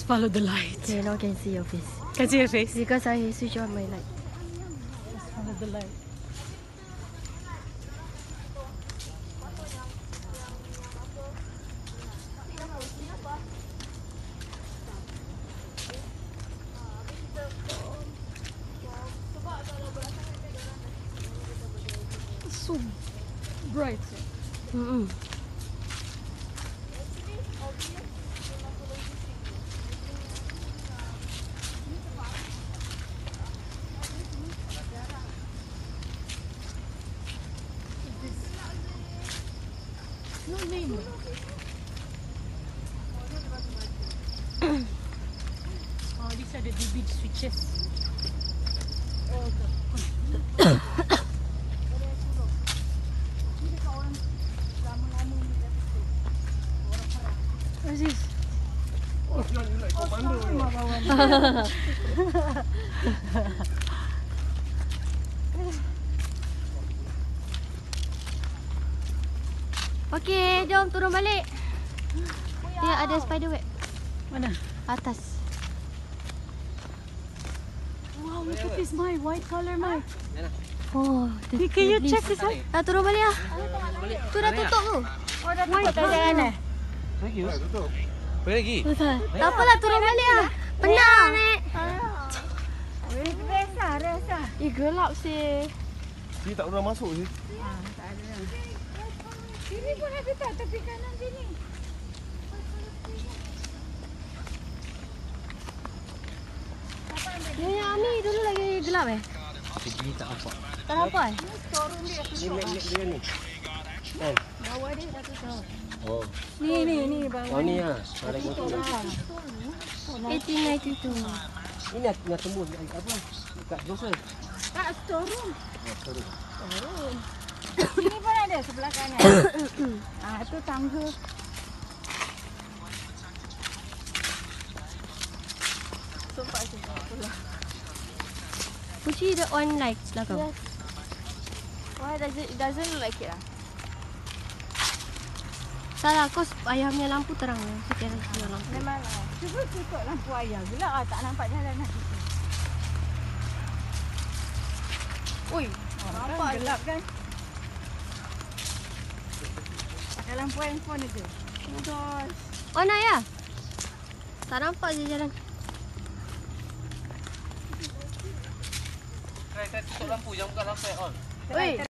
Just follow the light. Okay, now can see your face. Can see your face? Because I switch on my light. Just follow the light. It's so bright. No name. Oh, these are the DB switches. What's this? Okay, jom turun balik. Dia ada spider web. Mana? Atas. Wow, look at this, my white color, my. Oh, Can you check this out? turun balik lah. Tu dah tutup tu. Oh, dah tutup dah jalan eh? Lagi lah, tutup. Pergi lagi. Tak apalah, turun balik lah. Penat, Nek. Rasa. Gelap sih. Dia tak pernah masuk sih. Tak ada. Sini pun ada tak tepi kanan sini. Yang Ami dulu lagi gelap eh? Ini tak nampak. Tak nampak eh? Dia ni. Kan? Bawah dia dah tutup. Oh. Ni bawah. Oh ni lah. Ada kotor. 1892. Ini nak tembus apa? Dekat Joshua. Tak, storeroom. Oh, sorry. Sini pun ada sebelah kanan. Itu tangga. Sumpah pula. Puji the on lights lah kau. Yes. Why it doesn't look like it lah? Salah, kau ayamnya lampu terang. Saya kira lampu. Memanglah. Cuba tutup lampu ayam. Bila tak nampak jalan nak tutup. Ui, nampak gelap kan? Pakai lampu handphone je. Oh gosh. On ayah. Tak nampak je jalan. Try tutup lampu, jangan buka lampu on. Oi.